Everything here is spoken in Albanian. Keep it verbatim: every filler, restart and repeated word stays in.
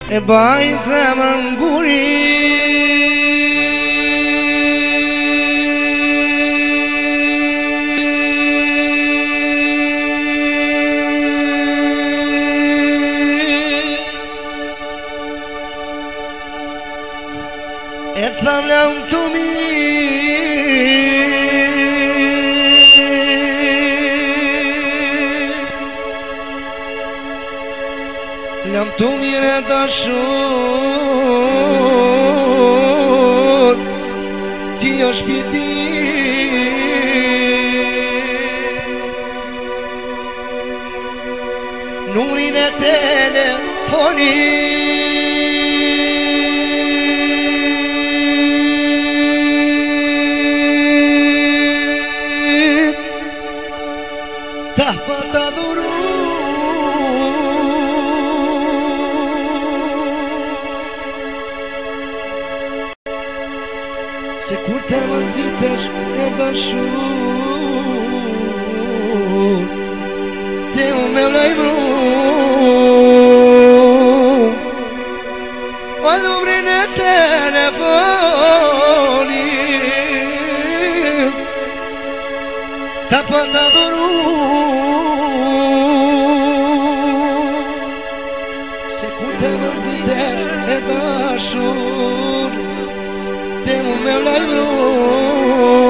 e baj zemrën guri. E tham lam të mirë, lam të mirë e dashur, ti o shpirti nurin e telefonit. Ta pa ta dhuru se kur të mërzitesh e dashur, te u me lejmru o numrin e telefonit. Ta pa ta dhuru te mërzitesh e dashur, te mu me lajmru